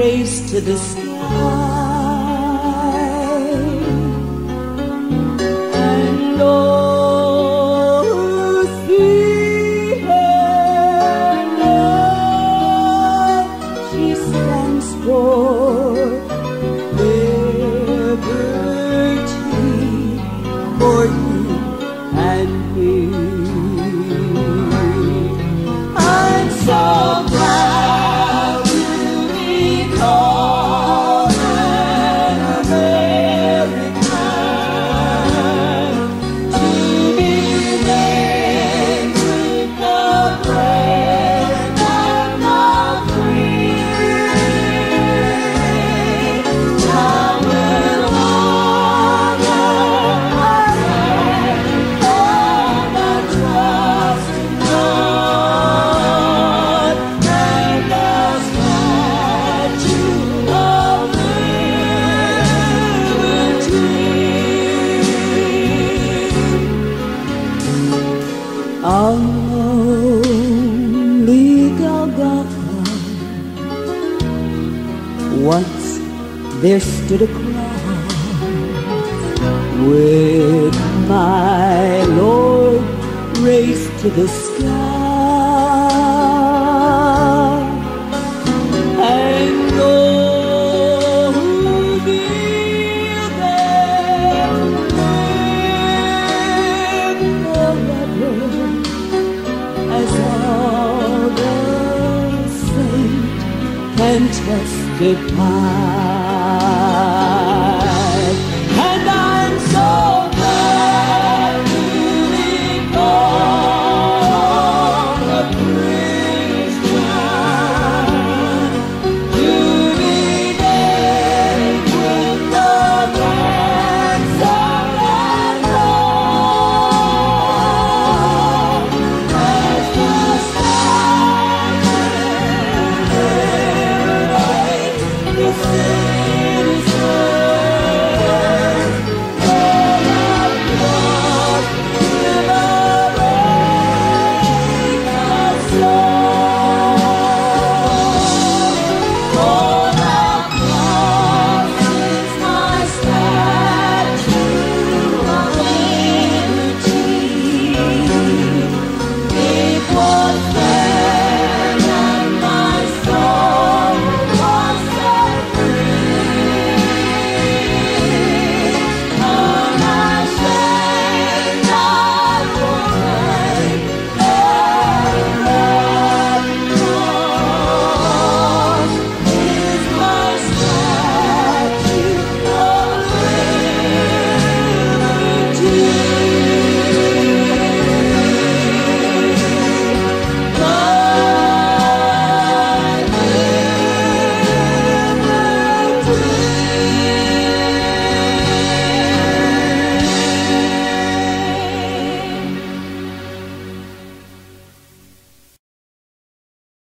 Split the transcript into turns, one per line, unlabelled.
raised to the sky. And oh, see her love, she stands for liberty for you and me. I'm so proud to be called an American, to be named with the brand of the free. Now we'll honor our land, hold our trust in God, and the statue of liberty. On lonely Golgotha, once there stood a cross with my Lord raised to the sky. And oh, who knew that live forever as all the saints can testify.